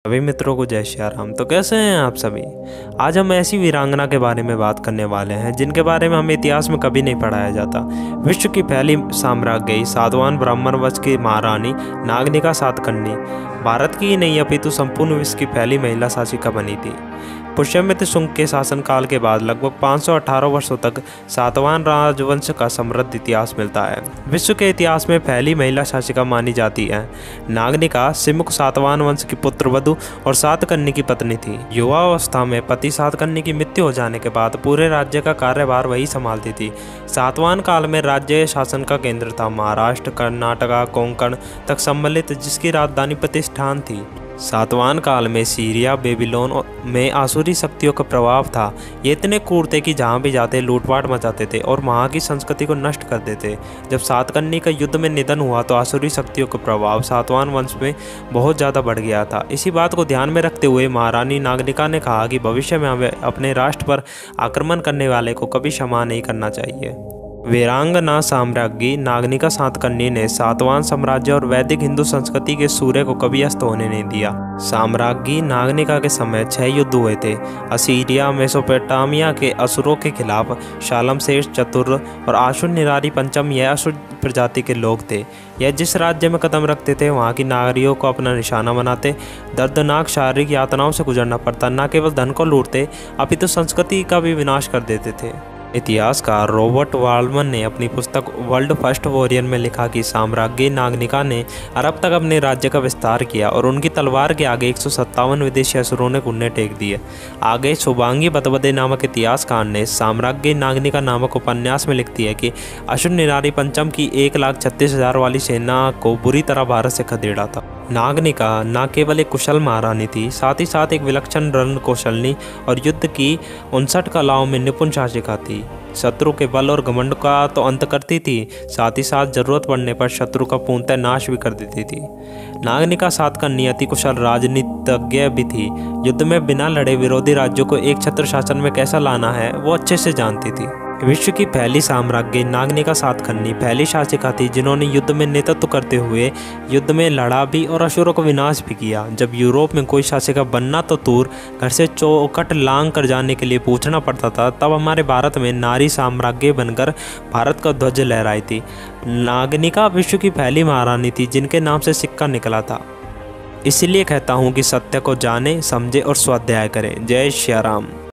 सभी मित्रों को जय श्री राम। तो कैसे हैं आप सभी। आज हम ऐसी वीरांगना के बारे में बात करने वाले हैं जिनके बारे में हमें इतिहास में कभी नहीं पढ़ाया जाता। विश्व की पहली साम्राज्ञी सातवाहन ब्राह्मण वंश की महारानी नागनिका सातकर्णी भारत की ही नहीं अपितु संपूर्ण विश्व की पहली महिला शासिका बनी थी। पुष्यमित्र शुंग के शासनकाल के बाद लगभग 518 वर्षों तक सातवाहन राजवंश का समृद्ध इतिहास मिलता है। विश्व के इतिहास में पहली महिला शासिका मानी जाती है। नागनिका सिमुक सातवाहन वंश की पुत्रवधु और सातकर्णी की पत्नी थी। युवावस्था में पति सातकर्णी की मृत्यु हो जाने के बाद पूरे राज्य का कार्यभार वही संभालती थी। सातवाहन काल में राज्य शासन का केंद्र था महाराष्ट्र, कर्नाटका, कोंकण तक सम्मिलित, जिसकी राजधानी प्रतिष्ठान थी। सातवाहन काल में सीरिया, बेबीलोन में आसुरी शक्तियों का प्रभाव था। ये इतने क्रूर थे कि जहाँ भी जाते लूटपाट मचाते थे और वहाँ की संस्कृति को नष्ट कर देते। जब सातकर्णी का युद्ध में निधन हुआ तो आसुरी शक्तियों का प्रभाव सातवाहन वंश में बहुत ज़्यादा बढ़ गया था। इसी बात को ध्यान में रखते हुए महारानी नागनिका ने कहा कि भविष्य में हमें अपने राष्ट्र पर आक्रमण करने वाले को कभी क्षमा नहीं करना चाहिए। वीरांगना साम्राज्ञी नागनिका सातकर्णी ने सातवाहन साम्राज्य और वैदिक हिंदू संस्कृति के सूर्य को कभी अस्त होने नहीं दिया। साम्राज्ञी नागनिका के समय 6 युद्ध हुए थे। असीरिया, मेसोपोटामिया के असुरों के खिलाफ शालमसेन चतुर्थ और आशुरनिरारी पंचम यह असुर प्रजाति के लोग थे। यह जिस राज्य में कदम रखते थे वहाँ की नागरियों को अपना निशाना बनाते। दर्दनाक शारीरिक यातनाओं से गुजरना पड़ता। न केवल धन को लूटते अपितु संस्कृति का भी विनाश कर देते थे। इतिहासकार रॉबर्ट वाल्मन ने अपनी पुस्तक वर्ल्ड फर्स्ट वॉरियर में लिखा कि साम्राज्ञी नागनिका ने अरब तक अपने राज्य का विस्तार किया और उनकी तलवार के आगे 157 विदेशी असुरों ने घुटने टेक दिए। आगे शुभांगी बतबदे नामक इतिहासकार ने साम्राज्ञी नागनिका नामक उपन्यास में लिखती है कि आशुरनिरारी पंचम की 1,36,000 वाली सेना को बुरी तरह भारत से खदेड़ा था। नागनिका न केवल एक कुशल महारानी थी, साथ ही साथ एक विलक्षण रण कौशलनी और युद्ध की 59 कलाओं में निपुण शासिका थी। शत्रु के बल और घमंड का तो अंत करती थी, साथ ही साथ जरूरत पड़ने पर शत्रु का पूर्णतः नाश भी कर देती थी। नागनिका सातकर्णी अति कुशल राजनीतिज्ञ भी थी। युद्ध में बिना लड़े विरोधी राज्यों को एक छत्र शासन में कैसा लाना है वो अच्छे से जानती थी। विश्व की पहली साम्राज्ञी नागनिका सातकर्णी पहली शासिका थी जिन्होंने युद्ध में नेतृत्व करते हुए युद्ध में लड़ा भी और असुरों का विनाश भी किया। जब यूरोप में कोई शासिका बनना तो दूर, घर से चौखट लांग कर जाने के लिए पूछना पड़ता था, तब हमारे भारत में नारी साम्राज्ञी बनकर भारत का ध्वज लहराई थी। नागनिका विश्व की पहली महारानी थी जिनके नाम से सिक्का निकला था। इसलिए कहता हूँ कि सत्य को जाने, समझे और स्वाध्याय करें। जय श्री राम।